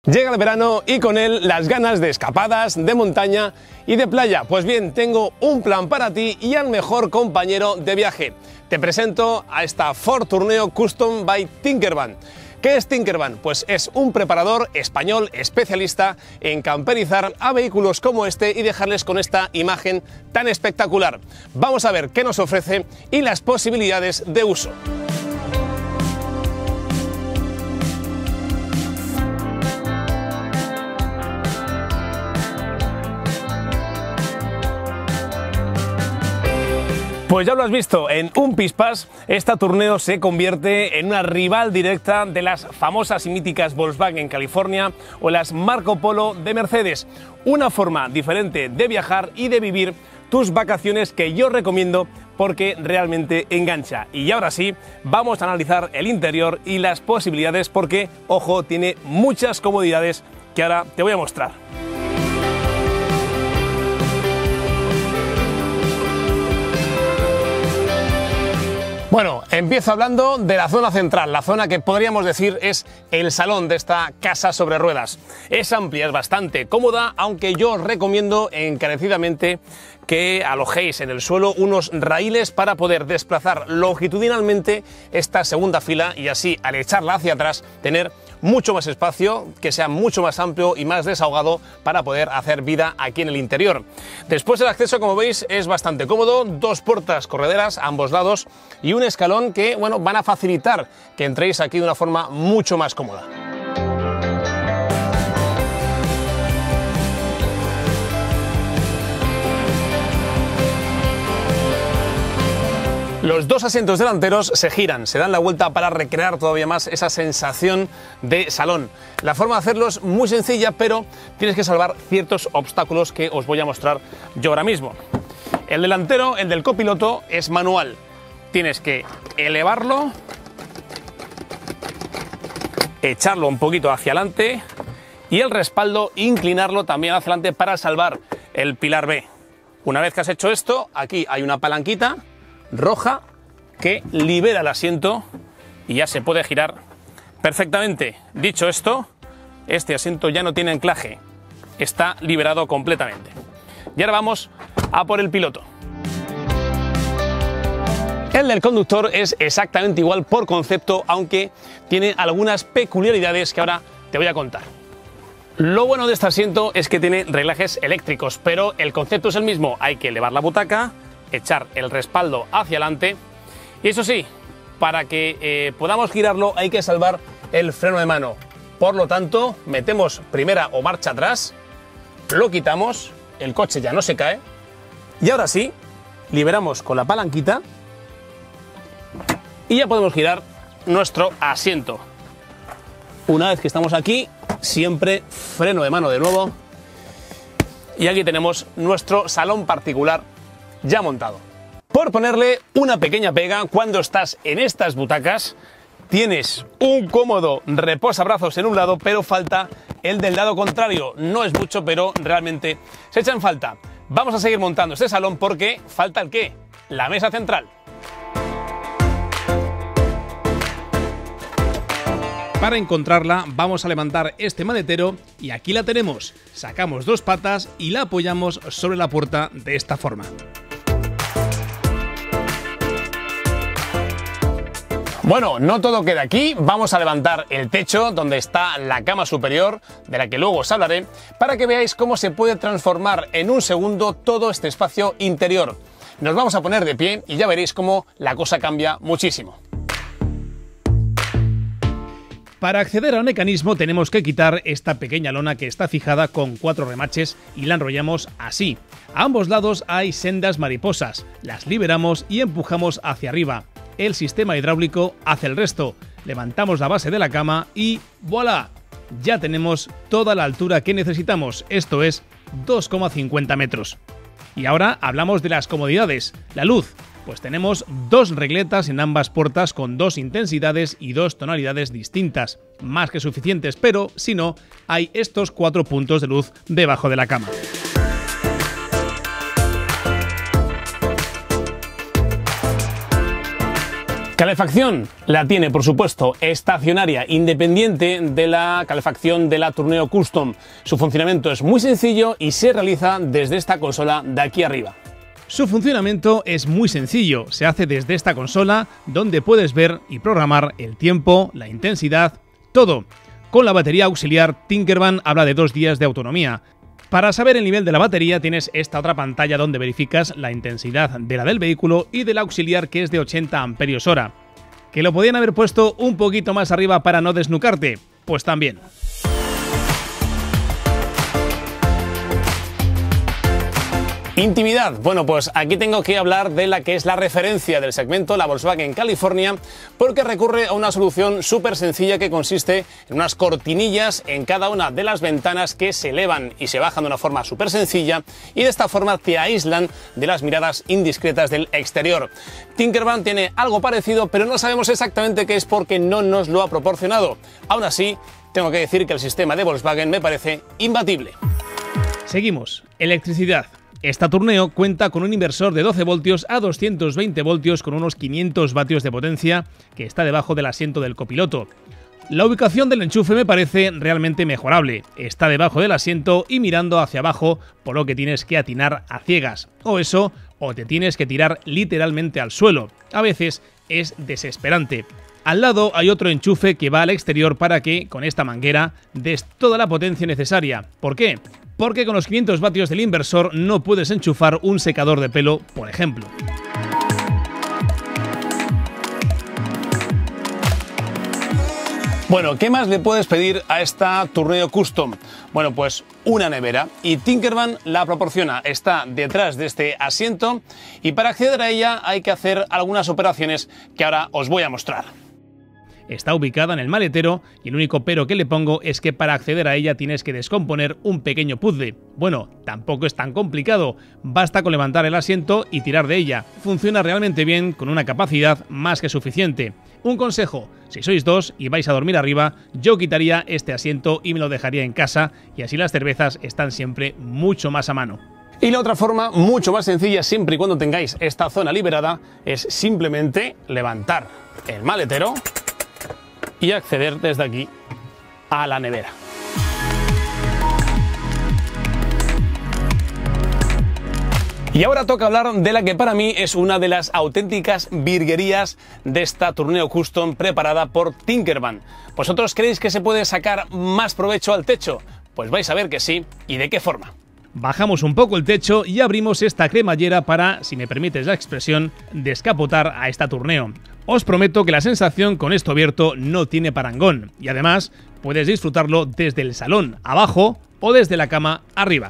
Llega el verano y con él las ganas de escapadas, de montaña y de playa. Pues bien, tengo un plan para ti y al mejor compañero de viaje. Te presento a esta Ford Tourneo Custom by Tinkervan. ¿Qué es Tinkervan? Pues es un preparador español especialista en camperizar a vehículos como este y dejarles con esta imagen tan espectacular. Vamos a ver qué nos ofrece y las posibilidades de uso. Pues ya lo has visto, en un pispás, esta Tourneo se convierte en una rival directa de las famosas y míticas Volkswagen en California o las Marco Polo de Mercedes. Una forma diferente de viajar y de vivir tus vacaciones que yo recomiendo porque realmente engancha. Y ahora sí, vamos a analizar el interior y las posibilidades porque, ojo, tiene muchas comodidades que ahora te voy a mostrar. Bueno, empiezo hablando de la zona central, la zona que podríamos decir es el salón de esta casa sobre ruedas. Es amplia, es bastante cómoda, aunque yo os recomiendo encarecidamente que alojéis en el suelo unos raíles para poder desplazar longitudinalmente esta segunda fila y así, al echarla hacia atrás, tener mucho más espacio, que sea mucho más amplio y más desahogado para poder hacer vida aquí en el interior. Después el acceso, como veis, es bastante cómodo, dos puertas correderas a ambos lados y un escalón que, bueno, van a facilitar que entréis aquí de una forma mucho más cómoda. Los dos asientos delanteros se giran, se dan la vuelta para recrear todavía más esa sensación de salón. La forma de hacerlo es muy sencilla, pero tienes que salvar ciertos obstáculos que os voy a mostrar yo ahora mismo. El delantero, el del copiloto, es manual. Tienes que elevarlo, echarlo un poquito hacia adelante y el respaldo inclinarlo también hacia adelante para salvar el pilar B. Una vez que has hecho esto, aquí hay una palanquita roja que libera el asiento y ya se puede girar perfectamente. Dicho esto, este asiento ya no tiene anclaje, está liberado completamente. Y ahora vamos a por el piloto. El del conductor es exactamente igual por concepto, aunque tiene algunas peculiaridades que ahora te voy a contar. Lo bueno de este asiento es que tiene reglajes eléctricos, pero el concepto es el mismo. Hay que elevar la butaca, echar el respaldo hacia adelante y eso sí, para que podamos girarlo hay que salvar el freno de mano. Por lo tanto, metemos primera o marcha atrás, lo quitamos, el coche ya no se cae y ahora sí, liberamos con la palanquita y ya podemos girar nuestro asiento. Una vez que estamos aquí, siempre freno de mano de nuevo y aquí tenemos nuestro salón particular ya montado. Por ponerle una pequeña pega, cuando estás en estas butacas tienes un cómodo reposabrazos en un lado, pero falta el del lado contrario. No es mucho, pero realmente se echa en falta. Vamos a seguir montando este salón porque falta el qué, la mesa central. Para encontrarla vamos a levantar este maletero y aquí la tenemos. Sacamos dos patas y la apoyamos sobre la puerta de esta forma. Bueno, no todo queda aquí, vamos a levantar el techo donde está la cama superior, de la que luego os hablaré, para que veáis cómo se puede transformar en un segundo todo este espacio interior. Nos vamos a poner de pie y ya veréis cómo la cosa cambia muchísimo. Para acceder al mecanismo tenemos que quitar esta pequeña lona que está fijada con 4 remaches y la enrollamos así. A ambos lados hay sendas mariposas, las liberamos y empujamos hacia arriba. El sistema hidráulico hace el resto. Levantamos la base de la cama y ¡voilá! Ya tenemos toda la altura que necesitamos, esto es 2,50 metros. Y ahora hablamos de las comodidades. La luz, pues tenemos dos regletas en ambas puertas con dos intensidades y dos tonalidades distintas. Más que suficientes, pero si no, hay estos 4 puntos de luz debajo de la cama. Calefacción la tiene, por supuesto, estacionaria, independiente de la calefacción de la Tourneo Custom. Su funcionamiento es muy sencillo y se realiza desde esta consola de aquí arriba. Su funcionamiento es muy sencillo, se hace desde esta consola donde puedes ver y programar el tiempo, la intensidad, todo. Con la batería auxiliar, Tinkervan habla de 2 días de autonomía. Para saber el nivel de la batería tienes esta otra pantalla donde verificas la intensidad de la del vehículo y del auxiliar, que es de 80 amperios hora. ¿Que lo podían haber puesto un poquito más arriba para no desnucarte? Pues también. Intimidad. Bueno, pues aquí tengo que hablar de la que es la referencia del segmento, la Volkswagen California, porque recurre a una solución súper sencilla que consiste en unas cortinillas en cada una de las ventanas que se elevan y se bajan de una forma súper sencilla y de esta forma te aíslan de las miradas indiscretas del exterior. Tinkervan tiene algo parecido, pero no sabemos exactamente qué es porque no nos lo ha proporcionado. Aún así, tengo que decir que el sistema de Volkswagen me parece imbatible. Seguimos. Electricidad. Esta Tourneo cuenta con un inversor de 12 voltios a 220 voltios con unos 500 vatios de potencia que está debajo del asiento del copiloto. La ubicación del enchufe me parece realmente mejorable. Está debajo del asiento y mirando hacia abajo, por lo que tienes que atinar a ciegas. O eso, o te tienes que tirar literalmente al suelo. A veces es desesperante. Al lado hay otro enchufe que va al exterior para que, con esta manguera, des toda la potencia necesaria. ¿Por qué? Porque con los 500 vatios del inversor no puedes enchufar un secador de pelo, por ejemplo. Bueno, ¿qué más le puedes pedir a esta Tourneo Custom? Bueno, pues una nevera, y Tinkervan la proporciona. Está detrás de este asiento y para acceder a ella hay que hacer algunas operaciones que ahora os voy a mostrar. Está ubicada en el maletero y el único pero que le pongo es que para acceder a ella tienes que descomponer un pequeño puzzle. Bueno, tampoco es tan complicado, basta con levantar el asiento y tirar de ella. Funciona realmente bien con una capacidad más que suficiente. Un consejo, si sois 2 y vais a dormir arriba, yo quitaría este asiento y me lo dejaría en casa y así las cervezas están siempre mucho más a mano. Y la otra forma, mucho más sencilla siempre y cuando tengáis esta zona liberada, es simplemente levantar el maletero y acceder desde aquí a la nevera. Y ahora toca hablar de la que para mí es una de las auténticas virguerías de esta Tourneo Custom preparada por Tinkervan. ¿Vosotros creéis que se puede sacar más provecho al techo? Pues vais a ver que sí, y de qué forma. Bajamos un poco el techo y abrimos esta cremallera para, si me permites la expresión, descapotar a esta Tourneo. Os prometo que la sensación con esto abierto no tiene parangón y además puedes disfrutarlo desde el salón abajo o desde la cama arriba.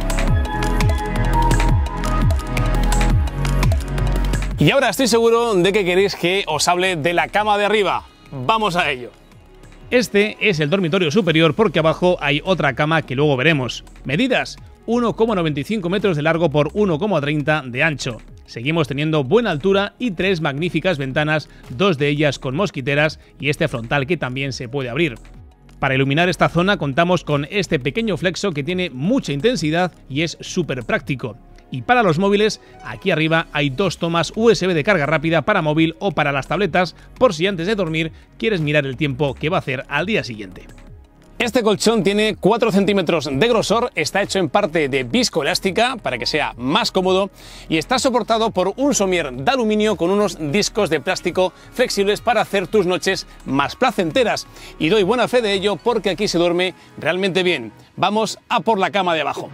Y ahora estoy seguro de que queréis que os hable de la cama de arriba. ¡Vamos a ello! Este es el dormitorio superior porque abajo hay otra cama que luego veremos. Medidas: 1,95 metros de largo por 1,30 de ancho. Seguimos teniendo buena altura y 3 magníficas ventanas, 2 de ellas con mosquiteras y este frontal que también se puede abrir. Para iluminar esta zona contamos con este pequeño flexo que tiene mucha intensidad y es súper práctico. Y para los móviles, aquí arriba hay 2 tomas USB de carga rápida para móvil o para las tabletas, por si antes de dormir quieres mirar el tiempo que va a hacer al día siguiente. Este colchón tiene 4 centímetros de grosor, está hecho en parte de viscoelástica para que sea más cómodo y está soportado por un somier de aluminio con unos discos de plástico flexibles para hacer tus noches más placenteras. Y doy buena fe de ello porque aquí se duerme realmente bien. Vamos a por la cama de abajo.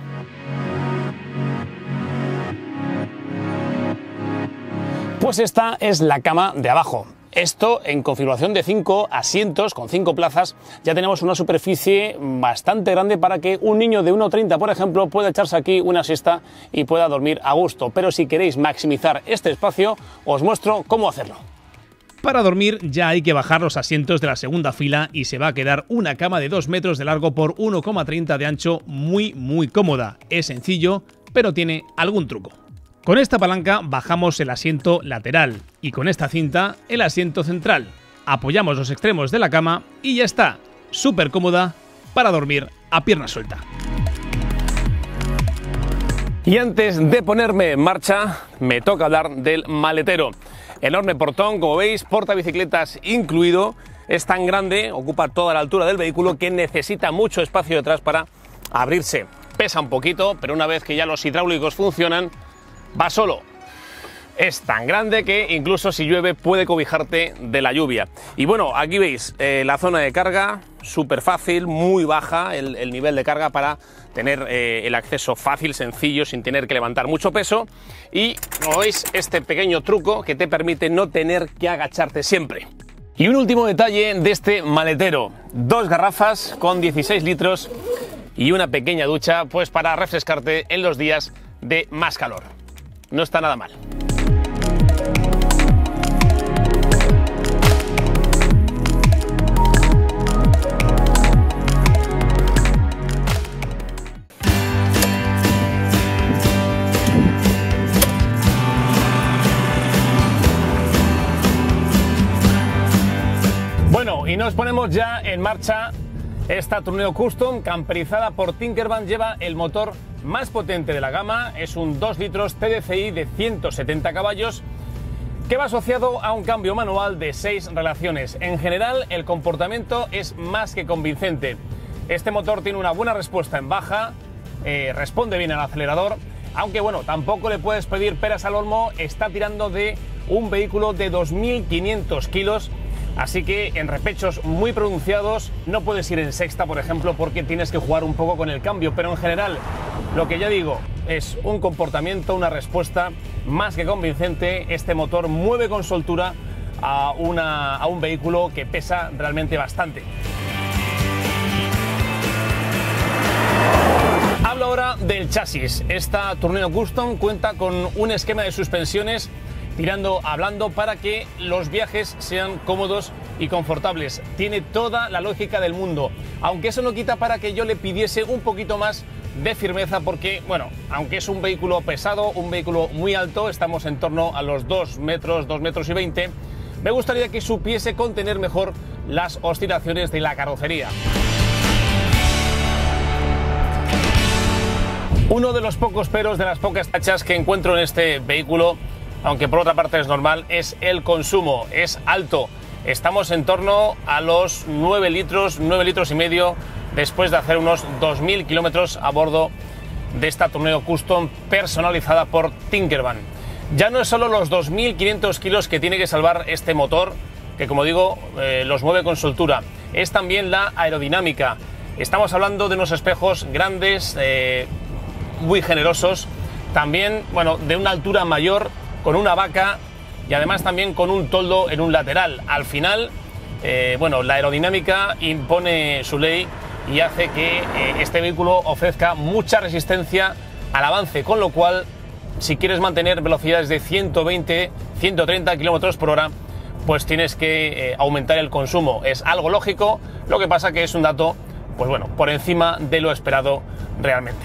Pues esta es la cama de abajo. Esto en configuración de 5 asientos con 5 plazas, ya tenemos una superficie bastante grande para que un niño de 1,30 por ejemplo pueda echarse aquí una siesta y pueda dormir a gusto. Pero si queréis maximizar este espacio, os muestro cómo hacerlo. Para dormir ya hay que bajar los asientos de la segunda fila y se va a quedar una cama de 2 metros de largo por 1,30 de ancho muy cómoda. Es sencillo, pero tiene algún truco. Con esta palanca bajamos el asiento lateral y con esta cinta el asiento central. Apoyamos los extremos de la cama y ya está, súper cómoda para dormir a pierna suelta. Y antes de ponerme en marcha, me toca hablar del maletero. Enorme portón, como veis, portabicicletas incluido. Es tan grande, ocupa toda la altura del vehículo, que necesita mucho espacio detrás para abrirse. Pesa un poquito, pero una vez que ya los hidráulicos funcionan, va solo. Es tan grande que incluso si llueve puede cobijarte de la lluvia. Y bueno, aquí veis la zona de carga, súper fácil, muy baja el nivel de carga para tener el acceso fácil, sencillo, sin tener que levantar mucho peso. Y como veis, este pequeño truco que te permite no tener que agacharte siempre. Y un último detalle de este maletero: 2 garrafas con 16 litros y una pequeña ducha, pues para refrescarte en los días de más calor. No está nada mal. Bueno, y nos ponemos ya en marcha. Esta Tourneo Custom, camperizada por Tinkervan, lleva el motor más potente de la gama. Es un 2 litros TDCi de 170 caballos que va asociado a un cambio manual de 6 relaciones. En general, el comportamiento es más que convincente. Este motor tiene una buena respuesta en baja, responde bien al acelerador, aunque bueno, tampoco le puedes pedir peras al olmo. Está tirando de un vehículo de 2.500 kilos. Así que en repechos muy pronunciados no puedes ir en sexta, por ejemplo, porque tienes que jugar un poco con el cambio. Pero en general, lo que ya digo, es un comportamiento, una respuesta más que convincente. Este motor mueve con soltura a un vehículo que pesa realmente bastante. Hablo ahora del chasis. Esta Tourneo Custom cuenta con un esquema de suspensiones hablando para que los viajes sean cómodos y confortables. Tiene toda la lógica del mundo, aunque eso no quita para que yo le pidiese un poquito más de firmeza, porque bueno, aunque es un vehículo pesado, un vehículo muy alto, estamos en torno a los 2 metros, 2 metros y 20, me gustaría que supiese contener mejor las oscilaciones de la carrocería. Uno de los pocos peros, de las pocas tachas que encuentro en este vehículo, aunque por otra parte es normal, es el consumo. Es alto. Estamos en torno a los 9 litros y medio, después de hacer unos 2.000 kilómetros a bordo de esta Tourneo Custom personalizada por Tinkervan. Ya no es solo los 2.500 kilos que tiene que salvar este motor, que como digo, los mueve con soltura. Es también la aerodinámica. Estamos hablando de unos espejos grandes, muy generosos. También, bueno, de una altura mayor, con una vaca y además también con un toldo en un lateral. Al final, bueno, la aerodinámica impone su ley y hace que este vehículo ofrezca mucha resistencia al avance, con lo cual, si quieres mantener velocidades de 120, 130 kilómetros por hora, pues tienes que aumentar el consumo. Es algo lógico, lo que pasa que es un dato, pues bueno, por encima de lo esperado realmente.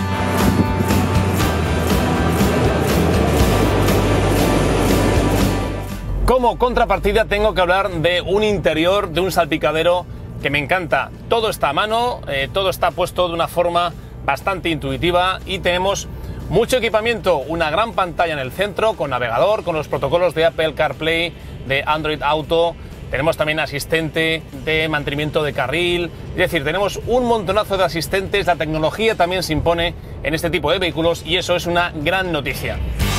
Como contrapartida tengo que hablar de un interior, de un salpicadero que me encanta. Todo está a mano, todo está puesto de una forma bastante intuitiva y tenemos mucho equipamiento. Una gran pantalla en el centro con navegador, con los protocolos de Apple CarPlay, de Android Auto. Tenemos también asistente de mantenimiento de carril. Es decir, tenemos un montonazo de asistentes. La tecnología también se impone en este tipo de vehículos y eso es una gran noticia.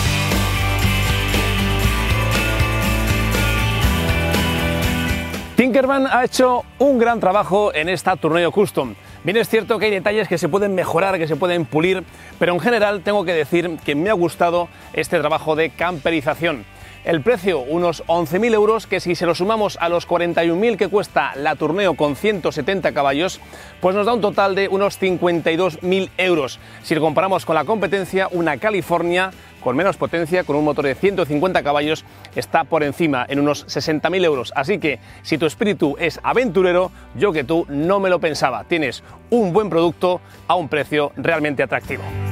Tinkervan ha hecho un gran trabajo en esta Tourneo Custom. Bien, es cierto que hay detalles que se pueden mejorar, que se pueden pulir, pero en general tengo que decir que me ha gustado este trabajo de camperización. El precio, unos 11.000 euros, que si se lo sumamos a los 41.000 que cuesta la Tourneo con 170 caballos, pues nos da un total de unos 52.000 euros. Si lo comparamos con la competencia, una California con menos potencia, con un motor de 150 caballos, está por encima, en unos 60.000 euros. Así que, si tu espíritu es aventurero, yo que tú no me lo pensaba. Tienes un buen producto a un precio realmente atractivo.